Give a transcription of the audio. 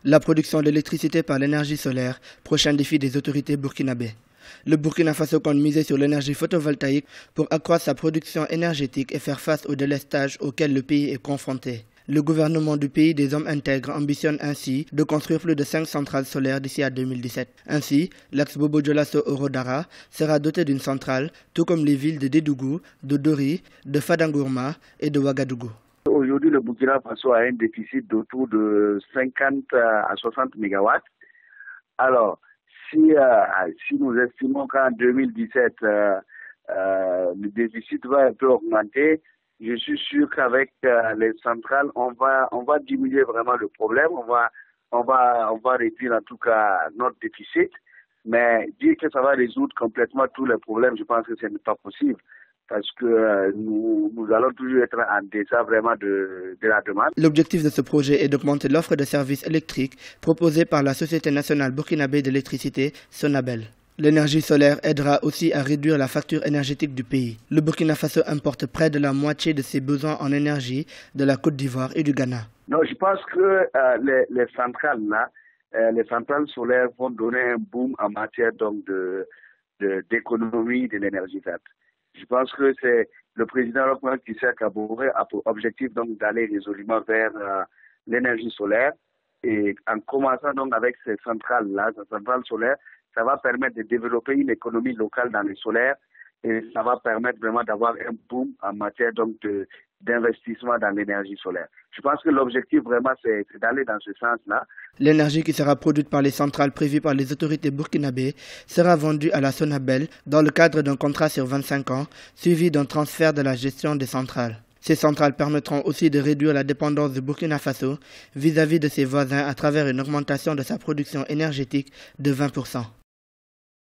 La production d'électricité par l'énergie solaire, prochain défi des autorités burkinabées. Le Burkina Faso compte miser sur l'énergie photovoltaïque pour accroître sa production énergétique et faire face au délestage auquel le pays est confronté. Le gouvernement du pays des hommes intègres ambitionne ainsi de construire plus de 5 centrales solaires d'ici à 2017. Ainsi, l'axe Bobo-Dioulasso-Orodara sera doté d'une centrale, tout comme les villes de Dédougou, de Dori, de Fadangourma et de Ouagadougou. Aujourd'hui, le Burkina Faso a un déficit d'autour de 50 à 60 mégawatts. Alors, si nous estimons qu'en 2017, le déficit va un peu augmenter, je suis sûr qu'avec les centrales, on va diminuer vraiment le problème. On va réduire en tout cas notre déficit. Mais dire que ça va résoudre complètement tous les problèmes, je pense que ce n'est pas possible. Parce que nous allons toujours être en deçà vraiment de la demande. L'objectif de ce projet est d'augmenter l'offre de services électriques proposée par la Société nationale burkinabé d'électricité, Sonabel. L'énergie solaire aidera aussi à réduire la facture énergétique du pays. Le Burkina Faso importe près de la moitié de ses besoins en énergie de la Côte d'Ivoire et du Ghana. Non, je pense que les centrales là, les centrales solaires vont donner un boom en matière donc d'économie de l'énergie verte. Je pense que c'est le président Issa Kaboré a pour objectif donc d'aller résolument vers l'énergie solaire et en commençant donc avec ces centrales-là, ces centrales solaires, ça va permettre de développer une économie locale dans le solaire et ça va permettre vraiment d'avoir un boom en matière donc d'investissement dans l'énergie solaire. Je pense que l'objectif vraiment c'est d'aller dans ce sens-là. L'énergie qui sera produite par les centrales prévues par les autorités burkinabées sera vendue à la Sonabel dans le cadre d'un contrat sur 25 ans, suivi d'un transfert de la gestion des centrales. Ces centrales permettront aussi de réduire la dépendance du Burkina Faso vis-à-vis de ses voisins à travers une augmentation de sa production énergétique de 20%.